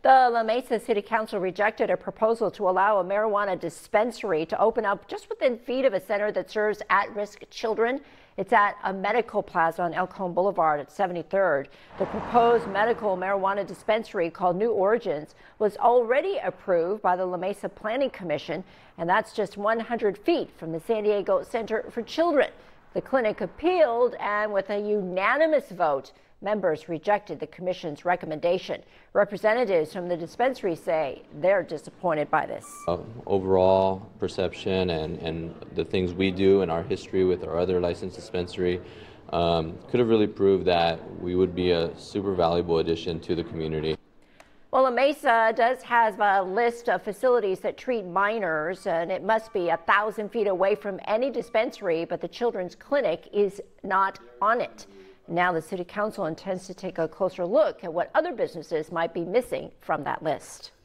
The La Mesa City Council rejected a proposal to allow a marijuana dispensary to open up just within feet of a center that serves at-risk children. It's at a medical plaza on El Cajon Boulevard at 73rd. The proposed medical marijuana dispensary, called New Origins, was already approved by the La Mesa Planning Commission, and that's just 100 feet from the San Diego Center for Children. The clinic appealed, and with a unanimous vote, members rejected the commission's recommendation. Representatives from the dispensary say they're disappointed by this. Overall perception and the things we do in our history with our other licensed dispensary could have really proved that we would be a super valuable addition to the community. Well, La Mesa has a list of facilities that treat minors, and it must be 1,000 feet away from any dispensary, but the children's clinic is not on it. Now the City Council intends to take a closer look at what other businesses might be missing from that list.